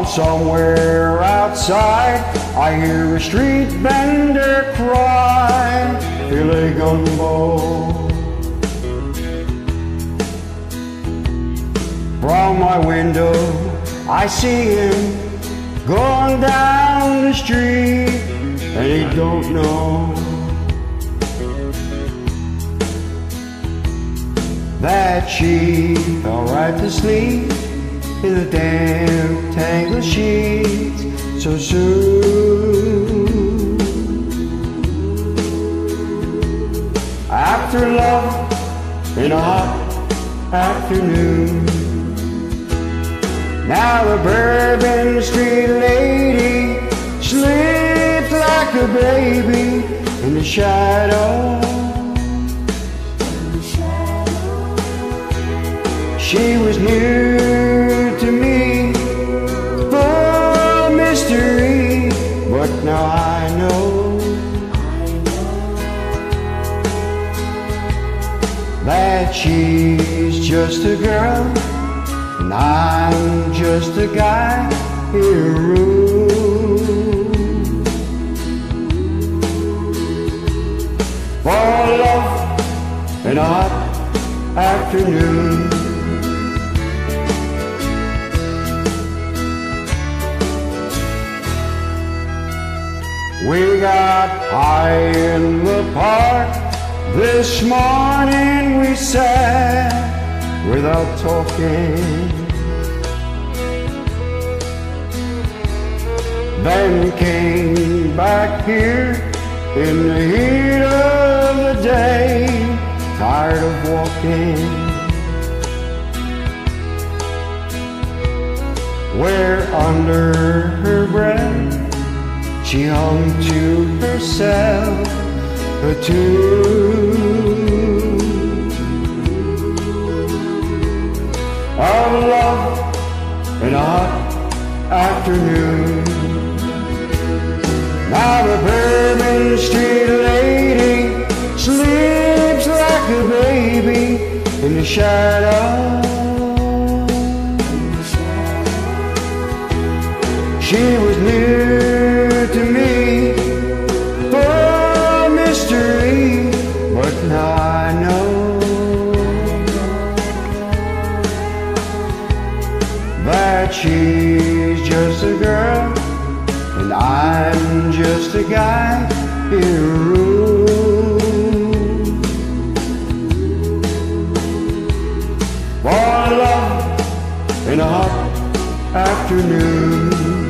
From somewhere outside, I hear a street vendor cry, filet gumbo. From my window, I see him going down the street, and he don't know that she fell right to sleep in the damn tangled sheets so soon. After love in a hot afternoon, now the Bourbon Street lady sleeps like a baby in the shadow. She was new to me, full of mystery, but now I know that she's just a girl and I'm just a guy in a room. For love in a hot afternoon, we got high in the park. This morning we sat without talking. Then came back here in the heat of the day, tired of walking. Where under her breath she hung to herself a tune of love in a hot afternoon. Now the Bourbon Street lady sleeps like a baby in the shadow. She was new to me, full of mystery, but now I know that she's just a girl and I'm just a guy in a room. For love in a hot afternoon.